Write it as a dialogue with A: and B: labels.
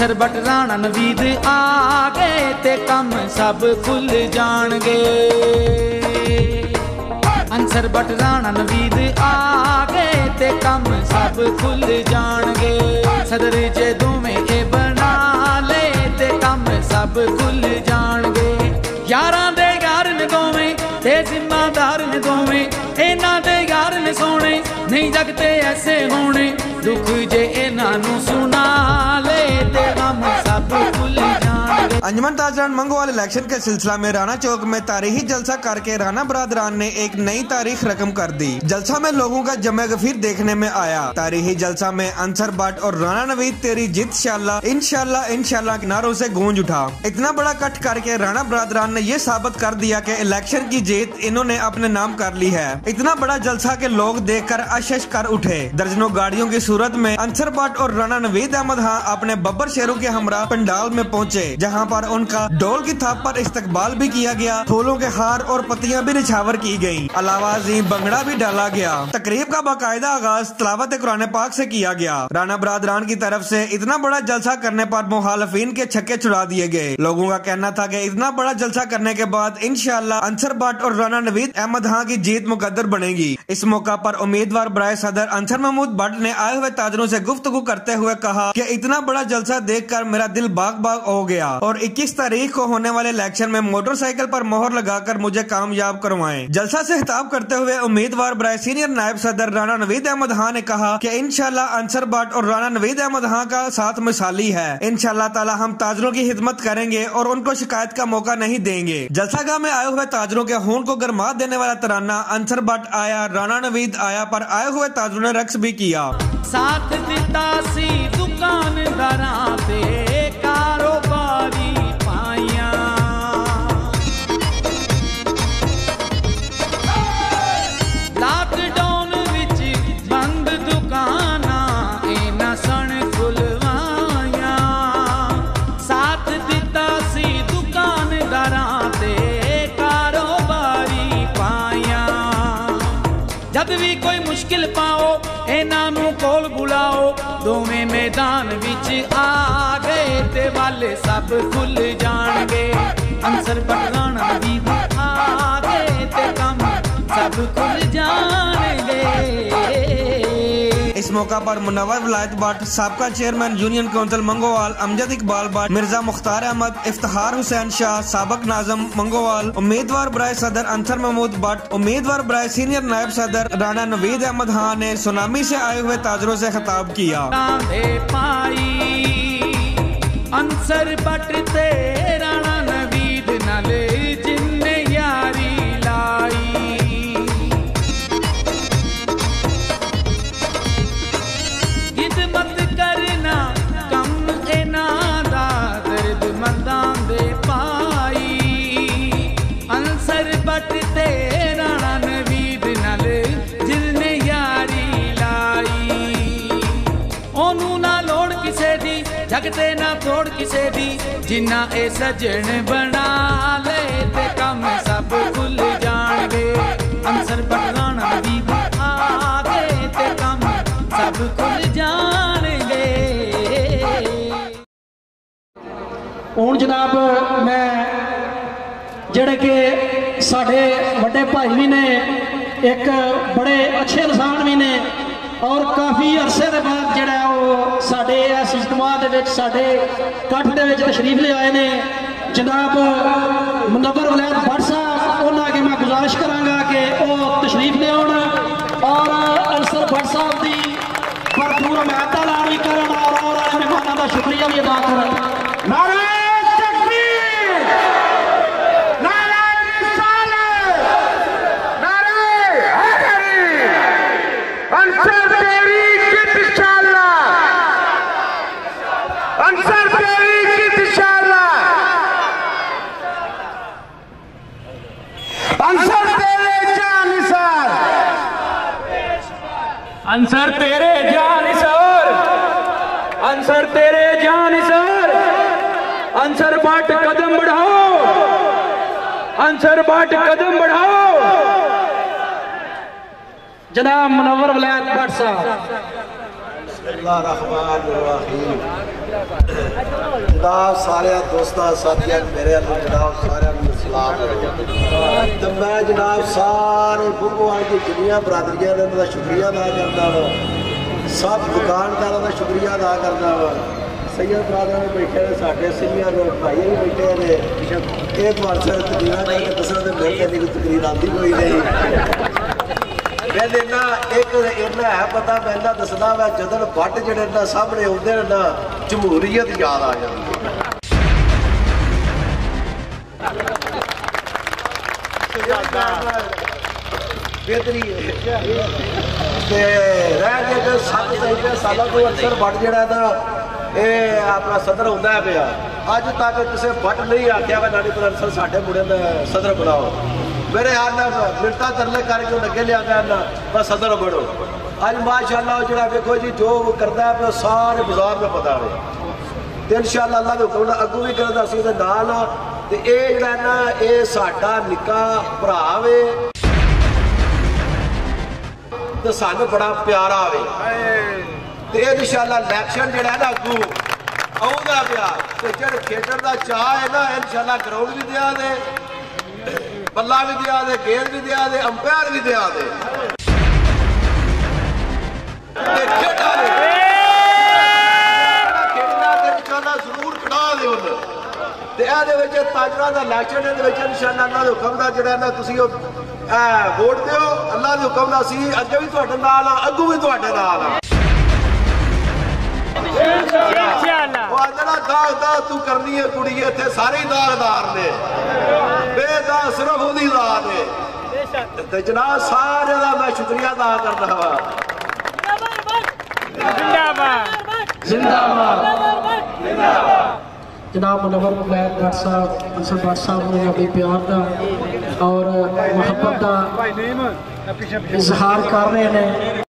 A: अंसर बट राणा नवीद आ गए ते कम सब खुल जाणगे। अंसर बट राणा नवीद आ गए ते कम सब खुल जाणगे। सदर जे दोवें ए बना ले ते कम सब खुल जाणगे। यारां दे यार ने दोवें ते जिम्मेदार ने दोवें इन्हां दे यार ने सोने नहीं जगते ऐसे होने। दुख जे इन्हां नूं सुना ले ते गम सब खुल जाणगे।
B: अंजुमन ताजरान मंगोवाल इलेक्शन के सिलसिला में राणा चौक में तारीखी जलसा करके राणा बरादरान ने एक नई तारीख रकम कर दी। जलसा में लोगों का जमे गफीर देखने में आया। तारीखी जलसा में अंसर बट और राणा नवीद तेरी जीत इंशाल्लाह इंशाल्लाह के नारों से गूंज उठा। इतना बड़ा कट करके राणा बरादरान ने ये साबित कर दिया कि इलेक्शन की जीत इन्होंने अपने नाम कर ली है। इतना बड़ा जलसा के लोग देखकर आशीष कर उठे। दर्जनों गाड़ियों की सूरत में अंसर बट और राणा नवीद अहमद खां अपने बब्बर शेरों के हमरा पंडाल में पहुंचे, जहां पर उनका ढोल की थाप पर इस्तकबाल भी किया गया। फूलों के हार और पत्तियां भी निछावर की गयी। अलावा अजीम भंगड़ा भी डाला गया। तकरीब का बाकायदा आगाज तिलावत कुरान पाक से किया गया। राणा बरादरान की तरफ से इतना बड़ा जलसा करने पर मुखालिफिन के छक्के छुड़ा दिए गए। लोगों का कहना था कि इतना बड़ा जलसा करने के बाद इंशाल्लाह अंसर बट और राणा नवीद अहमद खां की जीत मुकद्दर बनेगी। इस मौका पर उम्मीदवार बराए सदर अंसर महमूद बट ने आए हुए ताजरों से गुफ्तगू करते हुए कहा कि इतना बड़ा जलसा देखकर मेरा दिल बाग बाग हो गया और 21 तारीख को होने वाले इलेक्शन में मोटरसाइकिल पर मोहर लगाकर मुझे कामयाब करवाएं। जलसा से खिताब करते हुए उम्मीदवार बराए सीनियर नायब सदर राणा नवीद अहमद खां ने कहा कि इंशाल्लाह अंसर बट और राणा नवीद अहमद खां का साथ मिसाली है। इंशाल्लाह ताला हम ताजरों की खिदमत करेंगे और उनको शिकायत का मौका नहीं देंगे। जलसागाह में आए हुए ताजरों के खून को गरमा देने वाला तराना अंसर बट आया, राणा नवीद आया पर आए हुए ताजरों ने रक्स भी किया।
A: साथ दिता सी दुकानदारां ते कारोबारी पाइया। लॉकडाउन विच बंद दुकाना इन्हां सन खुलवाया। साथ दिता सी दुकानदारां ते कारोबारी पाइया। जद भी कोई मुश्किल पाओ इन्हां नूं कोल बुलाओ। दोवें मैदान विच आ गए ते वाले सब खुल जाणगे। अंसर बट राणा नवीद आ गए ते कम सब खुल जाणगे।
B: इस मौका पर मुनव्वर विलायत बट, साबका chairman union council Mangowal Amjad Iqbal Butt, Mirza Mukhtar Ahmad, Iftikhar Hussain Shah, साबक नाज़िम मंगोवाल, उम्मीदवार बराए सदर अंसर महमूद बट, उम्मीदवार बराए सीनियर नायब सदर राणा नवीद अहमद खां ने सुनामी से आए हुए ताजरों से खिताब किया।
A: अंसर बट ते राणा नवीद नाल जिन्ने यारी लाई। खिदमत करना कम इन्हां दा दर्द मंदां दे पाई। अंसर बट ते राणा नवीद नाल जिन्ने यारी लाई। ओनू ना लोड़ किसे दी जगते ना तोड़ किसे दी। जिन्ना ए सजन बना ले ते कम सब खुल जाणगे। अंसर बट राणा नवीद आ गए ते कम सब खुल जाणगे।
C: हुण जनाब मैं जेड़े के साडे वड्डे भाई भी ने, एक बड़े अच्छे इंसान भी ने और काफ़ी अरसे के बाद जोड़ा वो साडे इस इज्तिमा दे विच साडे कट्ठ दे विच तशरीफ ले आए ने जनाब मुनव्वर विलायत बट साहब। उन्होंने अगे मैं गुजारिश करांगा कि वो तशरीफ ले आउण और अंसर बट साहब की भरपूर हमायत दा ऐलान भी करन और मेहमानों का शुक्रिया भी अदा करन। नारे
D: अंसर तेरे जानिसार, अंसर तेरे जानिसार। अंसर बट कदम बढ़ाओ, अंसर बट कदम बढ़ाओ।
C: जनाब मुनव्वर विलायत बट साहब।
E: जनाब सारे दोस्तों साथियों मेरे जनाब सारे सलाम। तो मैं जनाब सारे बुगवाल की जिन्नियां बरादरियां ने उनका शुक्रिया अदा करता वा, सब दुकानदारों का शुक्रिया अदा करता वा। सैयद बरादर बैठे ने साढ़े सिंह भाई भी बैठे ने ये सर तकरीर करके दसना तो मेरे कहने की तकरीर आती कोई नहीं। मैं देना एक इन्ना है पता मैं दसदा वा जदन भट्ट जेडे ना सामने आते हैं ना जमहूरीयत याद आ जाती है। बेहतरी रह गए 7 सालों को अक्सर भट्ट जेड़ा ना ये अपना सदर होंदा पिया अज तक किसी भट्ट नहीं आख्या वा नानी अनसर साढ़े मुड़े का सदर बनाओ। मेरे हाथ मिनटा तरले करके लगे लिया ना बस सदर बनो। अज माशाअल्लाह जो देखो जी जो करता है सारे बाजार में पता है तो इंशाअल्लाह अल्लाह के हुक्म अगू भी करदा सी ते नाल ते ये जेड़ा ना ये साडा निक्का भरा वे तो सानू बड़ा प्यारा वे ते इंशाअल्लाह इलेक्शन जेड़ा ना अगू आउंदा पिया ते जेड़ा खेडण दा चाह है ना इंशाअल्लाह ग्राउंड भी दिया दे बल्ला भी दिया दे गेंद भी दिया दे अंपायर भी दिया दे जरूर कटा दे ताजरा का इलेक्शन इंशाअल्लाह अल्लाह के हुक्म का जो तुम वोट दो अल्लाह के हुक्म का असी अगे भी तुहाडे नाल आ अगू भी तुहाडे नाल आ। दाग तू करनी है कुड़ी इतने सारे दागदार ने बेदाग सिर्फ ओदी दाग है ते जनाब सारे का मैं शुक्रिया अदा करता वा।
C: जनाब मुनव्वर मुबैद भट्ट साहब अंसर भट्ट साहब ने अपने प्यार का और मुहब्बत का इजहार कर रहे हैं।